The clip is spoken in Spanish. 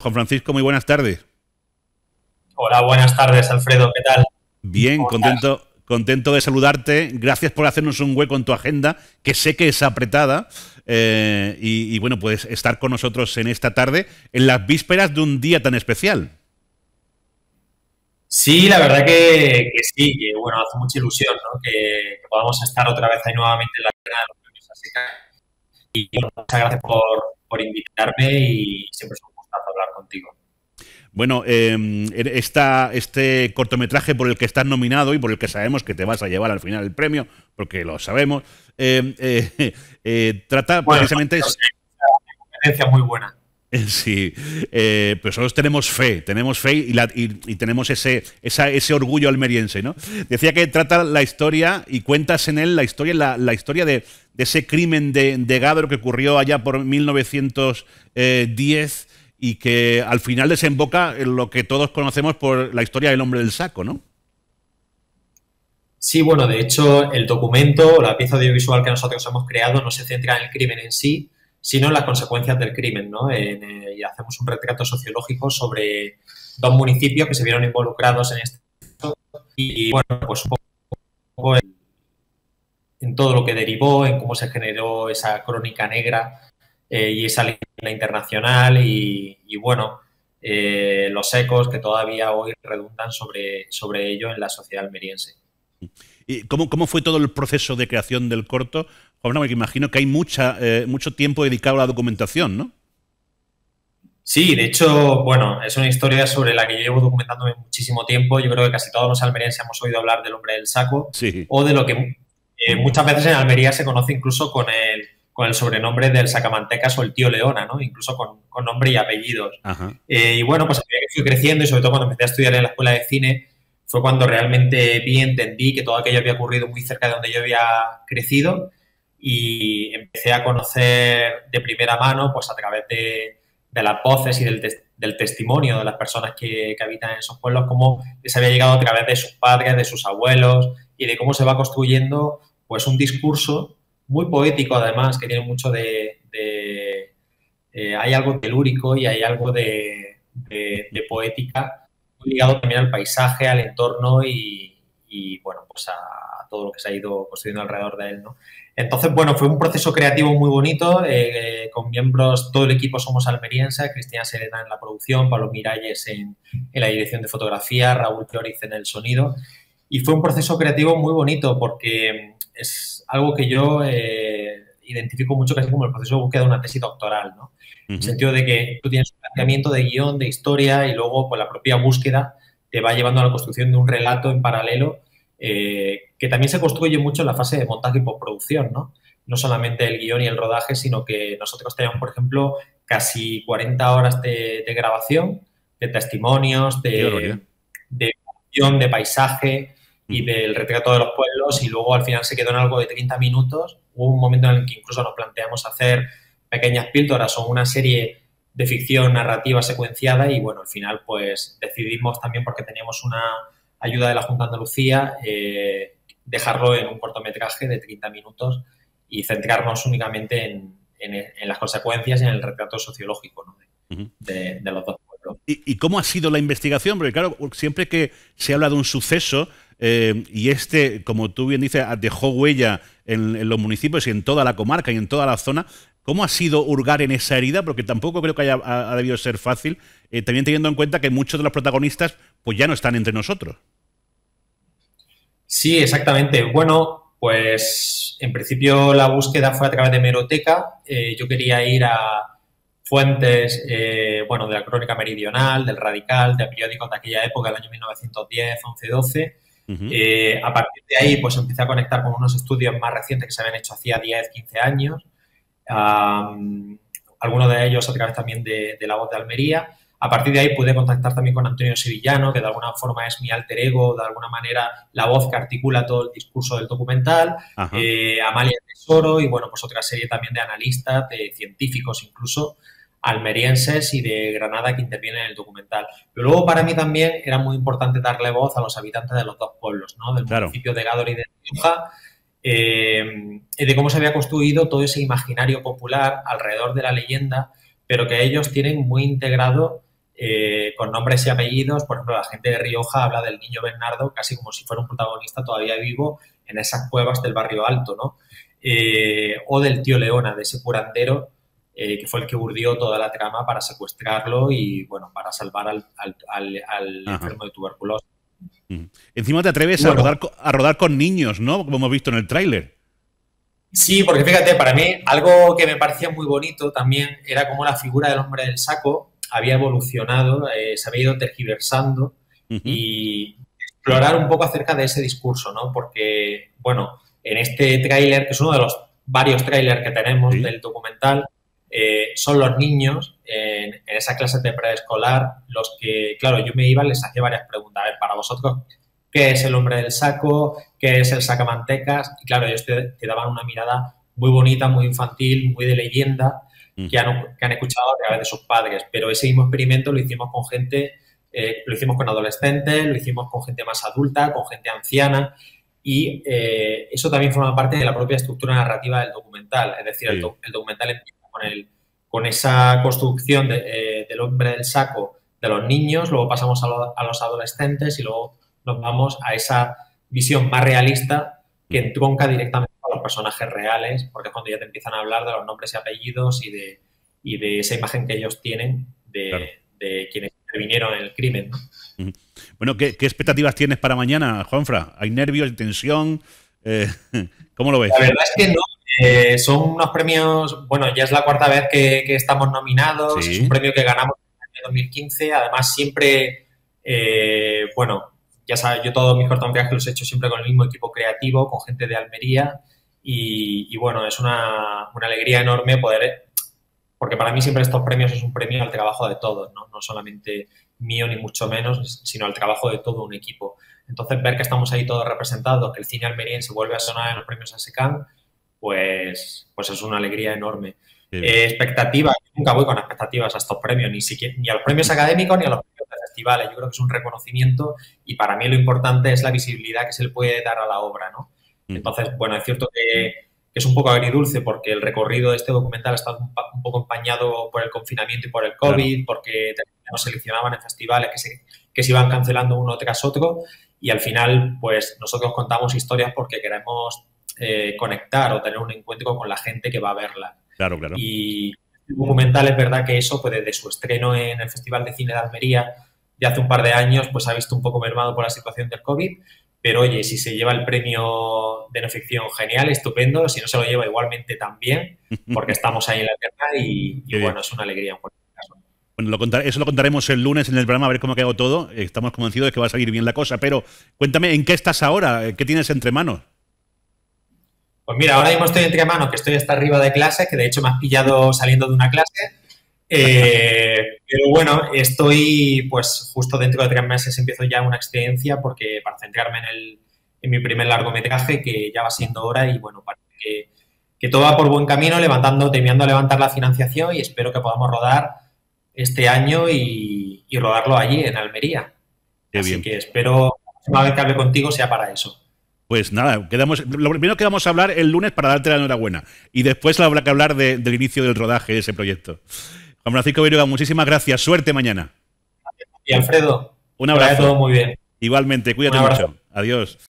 Juan Francisco, muy buenas tardes. Hola, buenas tardes, Alfredo. ¿Qué tal? Bien, ¿Cómo estás? contento de saludarte. Gracias por hacernos un hueco en tu agenda, que sé que es apretada. Bueno, puedes estar con nosotros en esta tarde, en las vísperas de un día tan especial. Sí, la verdad que sí, que bueno, hace mucha ilusión, ¿no? Que podamos estar otra vez ahí nuevamente en la arena de los premios ASICA. Y bueno, muchas gracias por invitarme y siempre es un gustazo hablar contigo. Bueno, este cortometraje por el que estás nominado y por el que sabemos que te vas a llevar al final el premio, porque lo sabemos, trata Bueno, precisamente. no sé, una competencia muy buena. Sí, pero nosotros tenemos fe y tenemos ese orgullo almeriense, ¿no? Decía que trata la historia y cuentas en él la historia de ese crimen de Gádor que ocurrió allá por 1910 y que al final desemboca en lo que todos conocemos por la historia del hombre del saco, ¿no? Sí, bueno, de hecho, el documento o la pieza audiovisual que nosotros hemos creado no se centra en el crimen en sí, sino en las consecuencias del crimen, ¿no? Y hacemos un retrato sociológico sobre dos municipios que se vieron involucrados en este y, bueno, pues un poco en todo lo que derivó, en cómo se generó esa crónica negra y esa leyenda internacional y bueno, los ecos que todavía hoy redundan sobre ello en la sociedad almeriense. ¿Y cómo fue todo el proceso de creación del corto? Juan, porque imagino que hay mucho tiempo dedicado a la documentación, ¿no? Sí, de hecho, bueno, es una historia sobre la que yo llevo documentándome muchísimo tiempo. Yo creo que casi todos los almerienses hemos oído hablar del hombre del saco Sí. o de lo que muchas veces en Almería se conoce incluso con el sobrenombre del sacamantecas o el tío Leona, ¿no? Incluso con nombre y apellidos. Ajá. Y bueno, pues a medida que fui creciendo y sobre todo cuando empecé a estudiar en la escuela de cine, fue cuando realmente vi, entendí que todo aquello había ocurrido muy cerca de donde yo había crecido y empecé a conocer de primera mano, pues a través de las voces y del testimonio de las personas que habitan en esos pueblos, cómo les había llegado a través de sus padres, de sus abuelos y de cómo se va construyendo pues un discurso muy poético además, que tiene mucho hay algo telúrico y hay algo de poética muy ligado también al paisaje, al entorno y bueno, pues a todo lo que se ha ido construyendo alrededor de él, ¿no? Entonces, bueno, fue un proceso creativo muy bonito, con miembros, todo el equipo somos almerienses, Cristina Serena en la producción, Pablo Miralles en la dirección de fotografía, Raúl Floriz en el sonido, y fue un proceso creativo muy bonito porque es algo que yo identifico mucho casi como el proceso de búsqueda de una tesis doctoral, ¿no? En el Ujú. sentido de que tú tienes un planteamiento de guión, de historia, y luego pues, la propia búsqueda te va llevando a la construcción de un relato en paralelo que también se construye mucho en la fase de montaje y postproducción, ¿no? No solamente el guión y el rodaje, sino que nosotros tenemos, por ejemplo, casi 40 horas de grabación, de testimonios, Qué barbaridad. de paisaje y Ujú. del retrato de los pueblos y luego al final se quedó en algo de 30 minutos. Hubo un momento en el que incluso nos planteamos hacer pequeñas píldoras o una serie de ficción narrativa secuenciada y bueno, al final pues decidimos también porque teníamos una ayuda de la Junta de Andalucía dejarlo en un cortometraje de 30 minutos y centrarnos únicamente en las consecuencias y en el retrato sociológico, ¿no? Ujú. de los dos pueblos. ¿Y cómo ha sido la investigación? Porque claro, siempre que se habla de un suceso y como tú bien dices, dejó huella en los municipios y en toda la comarca y en toda la zona, ¿cómo ha sido hurgar en esa herida? Porque tampoco creo que ha debido ser fácil, también teniendo en cuenta que muchos de los protagonistas pues ya no están entre nosotros. Sí, exactamente. Bueno, pues en principio la búsqueda fue a través de hemeroteca. Yo quería ir a fuentes, bueno, de la Crónica Meridional, del Radical, de periódicos de aquella época, del año 1910, 11, 12. Ujú. A partir de ahí, pues empecé a conectar con unos estudios más recientes que se habían hecho hacía 10, 15 años. Algunos de ellos a través también de La Voz de Almería. A partir de ahí pude contactar también con Antonio Sevillano, que de alguna forma es mi alter ego, de alguna manera la voz que articula todo el discurso del documental, Ajá. Amalia Tesoro y bueno, pues otra serie también de analistas, de científicos incluso, almerienses y de Granada que intervienen en el documental. Pero luego para mí también era muy importante darle voz a los habitantes de los dos pueblos, ¿no? Del Claro. municipio de Gádor y de Rioja, de cómo se había construido todo ese imaginario popular alrededor de la leyenda, pero que ellos tienen muy integrado con nombres y apellidos. Por ejemplo, la gente de Rioja habla del niño Bernardo casi como si fuera un protagonista todavía vivo en esas cuevas del barrio alto, ¿no? O del tío Leona, de ese curandero que fue el que urdió toda la trama para secuestrarlo y, bueno, para salvar al enfermo de tuberculosis. Encima te atreves a rodar con niños, ¿no? Como hemos visto en el tráiler. Sí, porque fíjate, para mí algo que me parecía muy bonito también era cómo la figura del hombre del saco había evolucionado, se había ido tergiversando y explorar un poco acerca de ese discurso, ¿no? Porque, bueno, en este tráiler, que es uno de los varios tráilers que tenemos del documental, son los niños en esa clase de preescolar los que, claro, yo me iba y les hacía varias preguntas. A ver, para vosotros, ¿qué es el hombre del saco? ¿Qué es el sacamantecas? Y claro, ellos te daban una mirada muy bonita, muy infantil, muy de leyenda, que han escuchado a través de sus padres. Pero ese mismo experimento lo hicimos con gente, lo hicimos con adolescentes, lo hicimos con gente más adulta, con gente anciana. Y eso también forma parte de la propia estructura narrativa del documental. Es decir, el documental empieza con esa construcción del hombre del saco de los niños, luego pasamos a los adolescentes y luego nos vamos a esa visión más realista que entronca directamente con los personajes reales, porque es cuando ya te empiezan a hablar de los nombres y apellidos y de esa imagen que ellos tienen de quienes intervinieron en el crimen, ¿no? Bueno, ¿qué expectativas tienes para mañana, Juanfran? ¿Hay nervios, hay tensión? ¿Cómo lo ves? La verdad es que no. Son unos premios, bueno, ya es la cuarta vez que estamos nominados, es un premio que ganamos en el año 2015, además siempre, bueno, ya sabes, yo todos mis cortometrajes los he hecho siempre con el mismo equipo creativo, con gente de Almería y bueno, es una alegría enorme poder, porque para mí siempre estos premios es un premio al trabajo de todos, ¿no? No solamente mío ni mucho menos, sino al trabajo de todo un equipo. Entonces, ver que estamos ahí todos representados, que el cine almeriense vuelve a sonar en los premios ASECAN, pues es una alegría enorme. Expectativas, nunca voy con expectativas a estos premios, ni a los premios académicos ni a los premios de festivales. Yo creo que es un reconocimiento y para mí lo importante es la visibilidad que se le puede dar a la obra, ¿no? Entonces, bueno, es cierto que es un poco agridulce porque el recorrido de este documental está un poco empañado por el confinamiento y por el COVID, porque nos seleccionaban en festivales que se iban cancelando uno tras otro y al final, pues nosotros contamos historias porque queremos conectar o tener un encuentro con la gente que va a verla. Claro, claro. Y el documental es verdad que eso, pues desde su estreno en el Festival de Cine de Almería de hace un par de años, pues ha visto un poco mermado por la situación del COVID, pero oye, si se lleva el premio de no ficción, genial, estupendo, si no se lo lleva igualmente también, porque estamos ahí en la tierra y bueno, es una alegría en cualquier caso. Bueno, eso lo contaremos el lunes en el programa, a ver cómo ha quedado todo. Estamos convencidos de que va a salir bien la cosa, pero cuéntame, ¿en qué estás ahora? ¿Qué tienes entre manos? Pues mira, ahora mismo estoy entre manos, que estoy hasta arriba de clase, que de hecho me has pillado saliendo de una clase. Pero bueno, estoy, pues justo dentro de 3 meses empiezo ya una excedencia porque para centrarme en mi primer largometraje, que ya va siendo hora y bueno, parece que todo va por buen camino, terminando de levantar la financiación y espero que podamos rodar este año y rodarlo allí en Almería. Así que espero que la próxima vez que hable contigo sea para eso. Pues nada, lo primero que vamos a hablar el lunes para darte la enhorabuena y después habrá que hablar del inicio del rodaje de ese proyecto. Juan Francisco Viruega, muchísimas gracias. Suerte mañana. Y Alfredo, un abrazo. Todo muy bien. Igualmente, cuídate mucho. Adiós.